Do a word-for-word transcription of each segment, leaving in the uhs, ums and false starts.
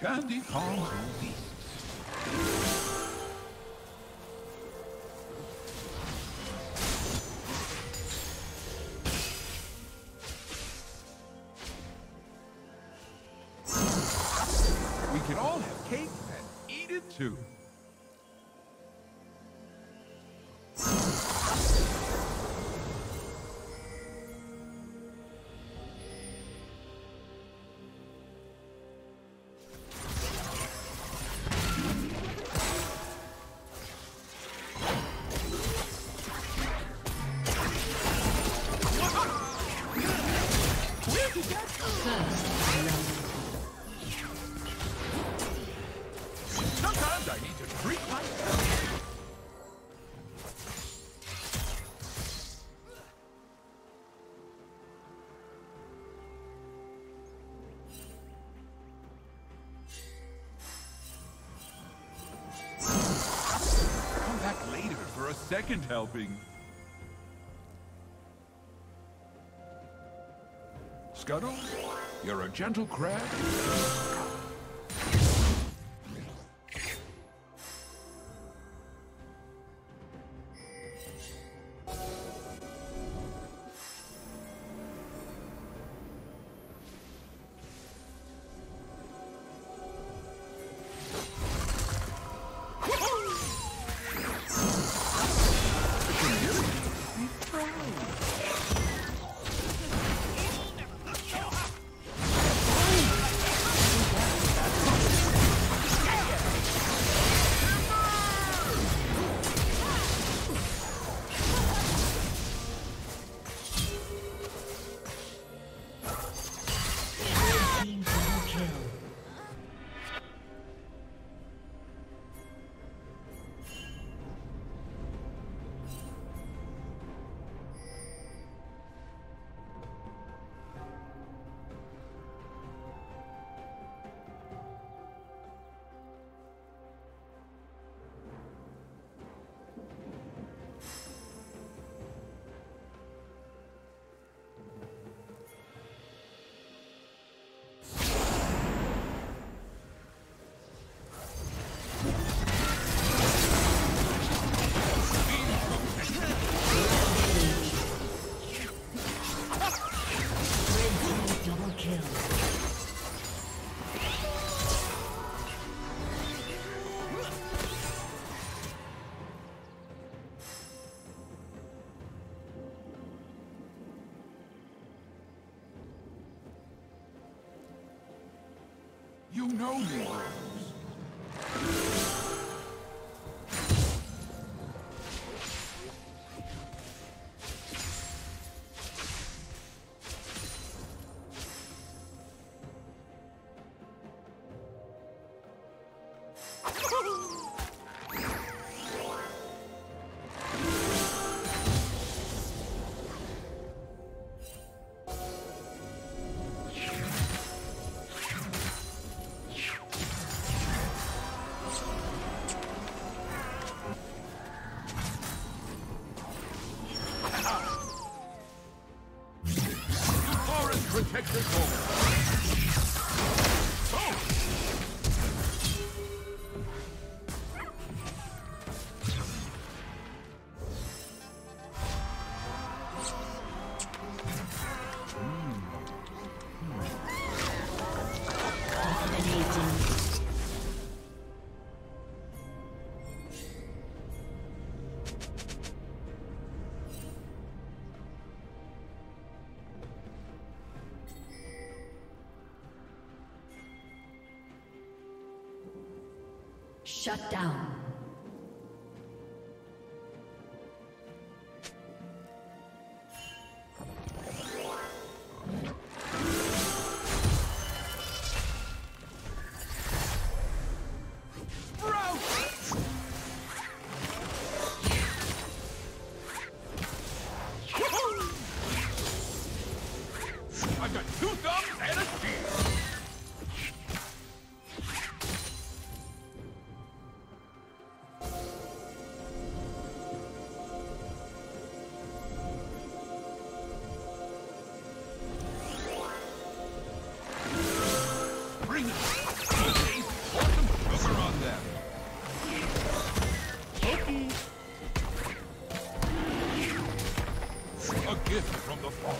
Candy calms all beasts. We can all have cake and eat it too. Sometimes I need to treat myself. Come back later for a second helping. Scuttle, you're a gentle crab. You know me, Rose. Protect the home. Shut down. I've got two thumbs and a shield. the fall.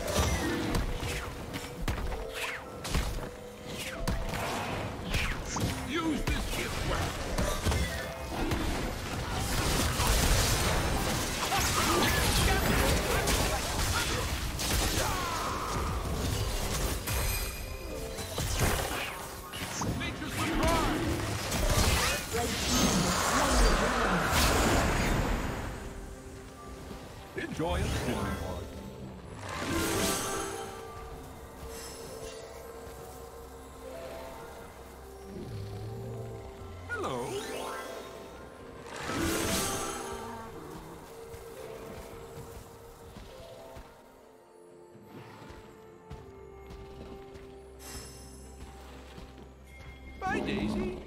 Use this gift well. Nature's surprise. Enjoy it, silly part. Hello. Bye, Daisy.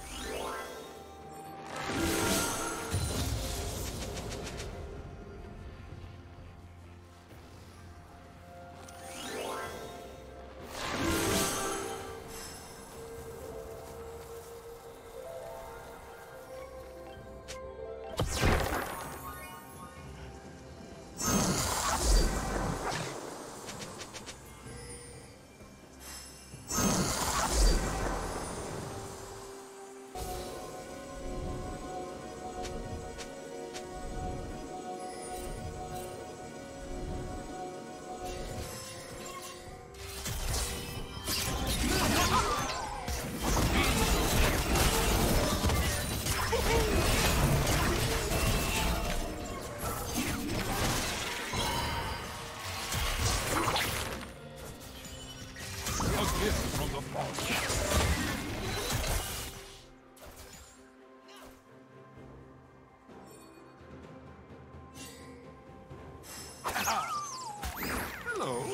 Hello.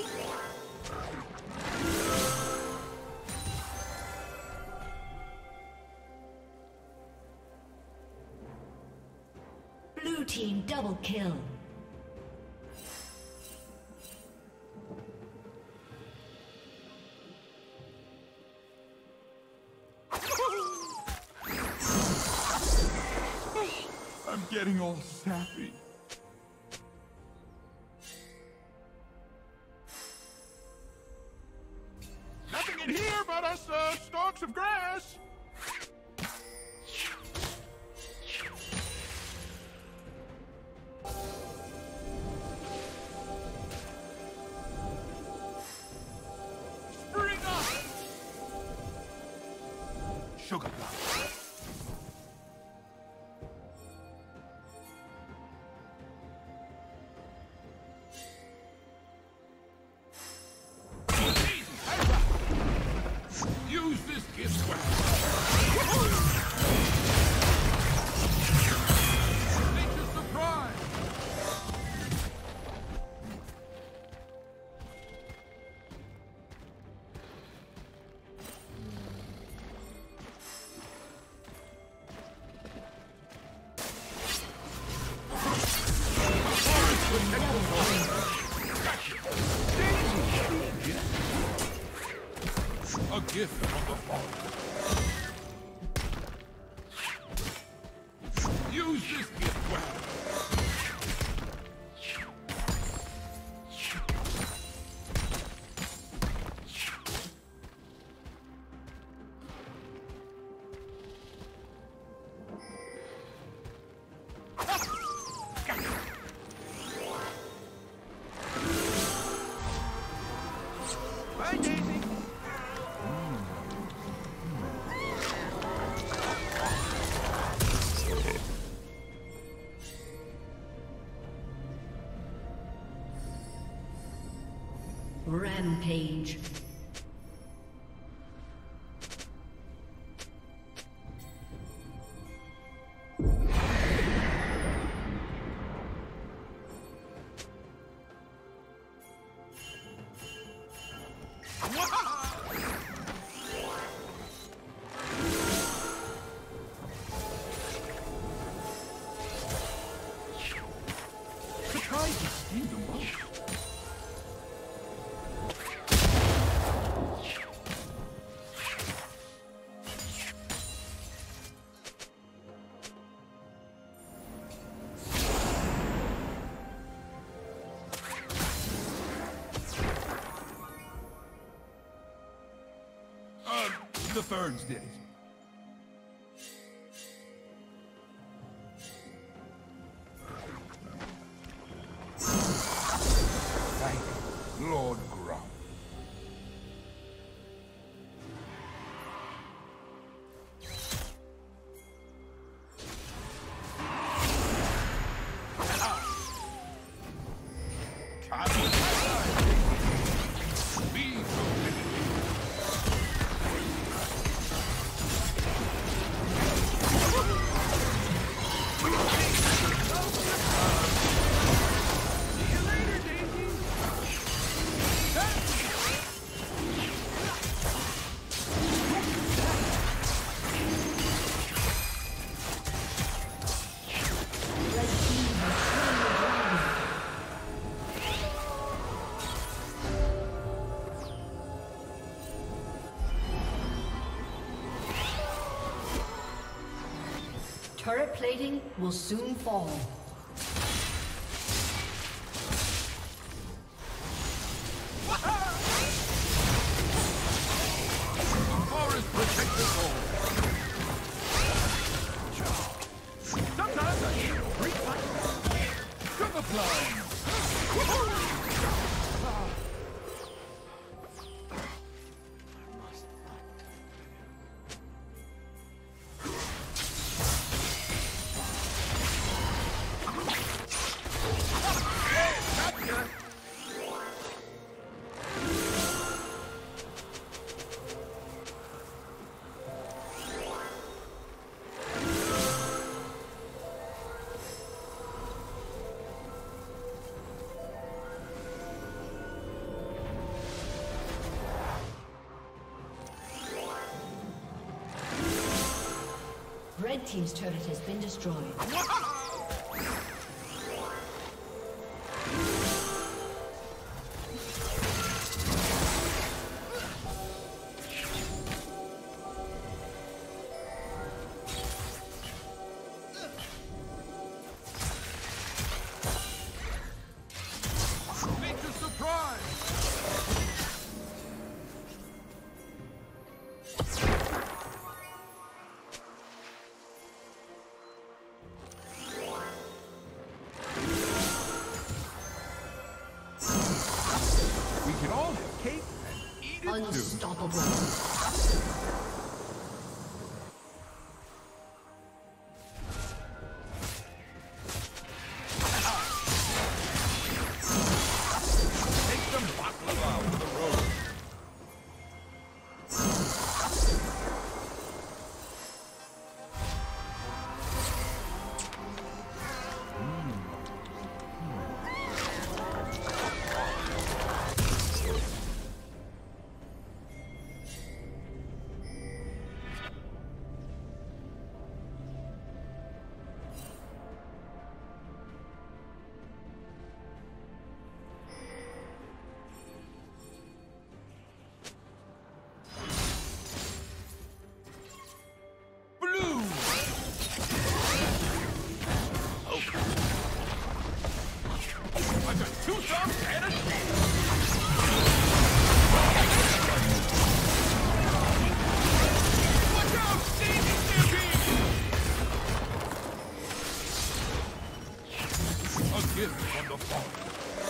Blue team double kill. I'm getting all sappy. Nothing in here but us uh, stalks of grass. Spring up! Sugar plum. Use this gift well. Nature's surprise. A gift from the Father. Use this gift well. Bye, Daisy. Rampage. Surprise me, the most. the ferns did it. Thank you, Lord Grump. Turret plating will soon fall. Forest protect the soul. Sometimes I need a freak like that. Cover fly. Red team's turret has been destroyed. Major surprise! We can all have cake and eat it too. Unstoppable. Take some baklava with the road. Two thumbs and a shield. Look out, Stevie Stampede! A gift from the Father.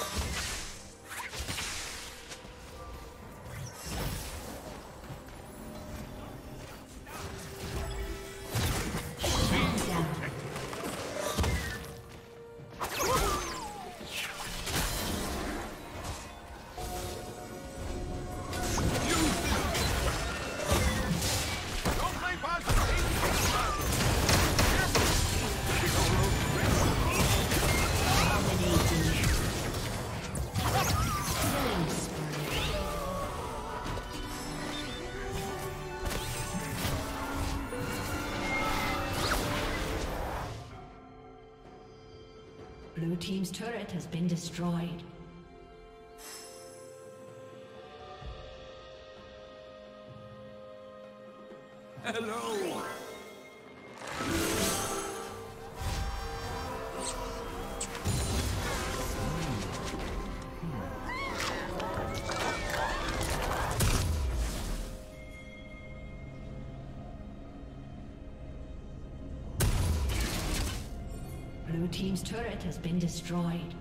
Blue team's turret has been destroyed. Hello! Blue team's turret has been destroyed.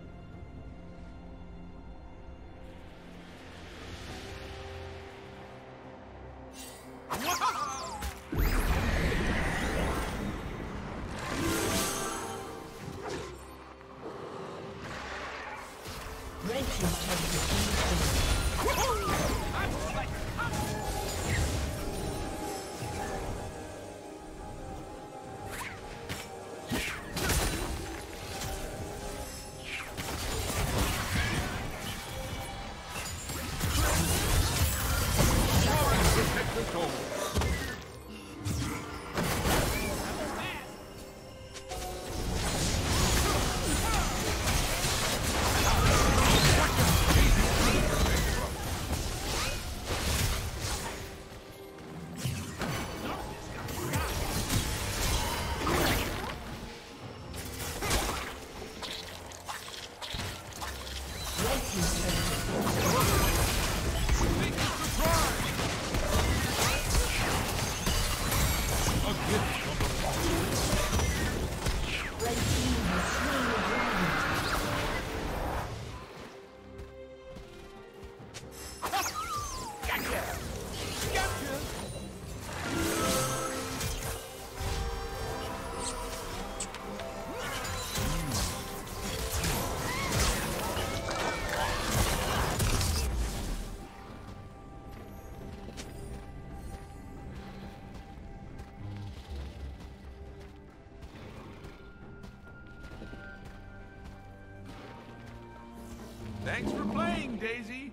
Thanks for playing, Daisy.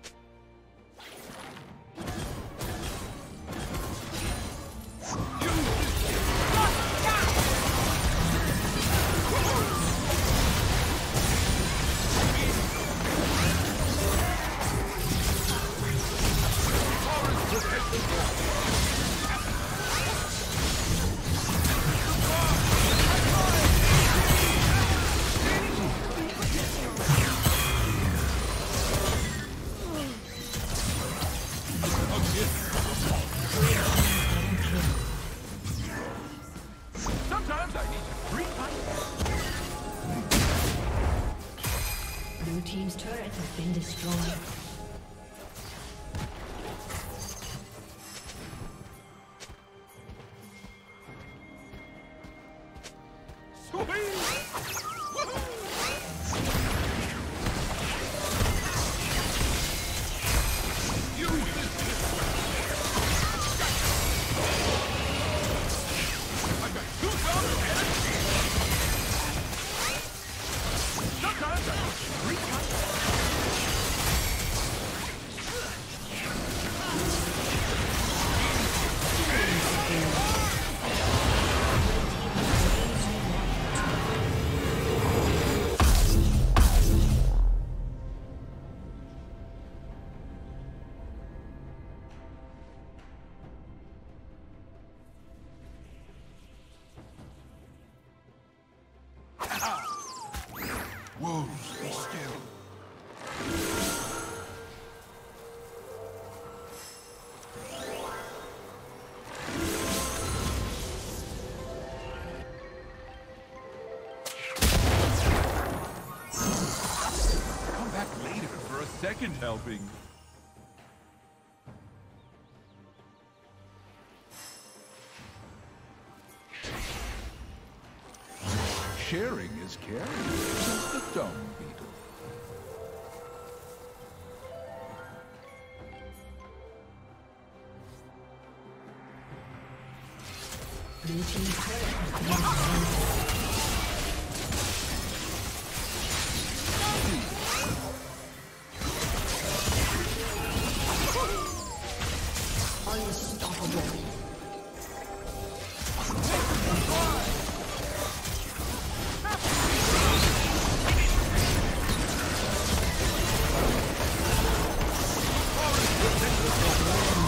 Team's turret has been destroyed. Whoa, be still. Come back later for a second helping. Sharing is caring. Just a dumb beetle. Blue team's turret has been destroyed.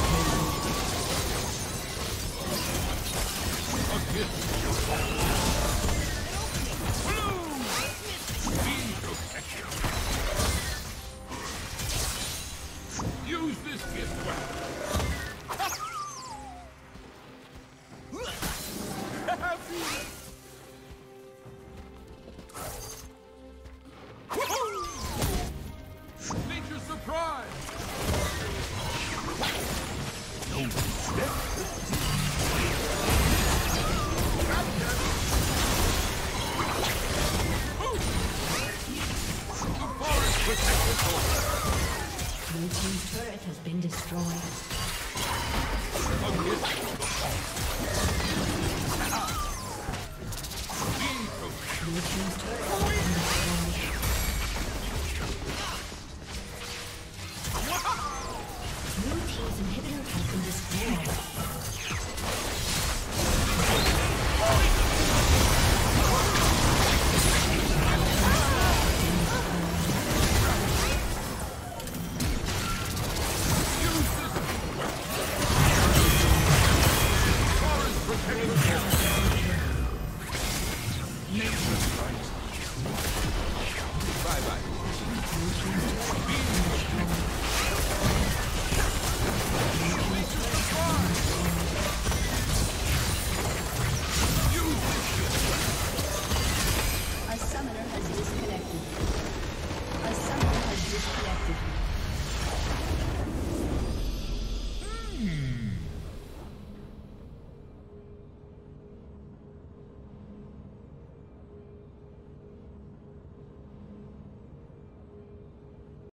Unstoppable. been destroyed. Blue team's turret has been destroyed. Blue team's inhibitor has been destroyed. A summoner has disconnected.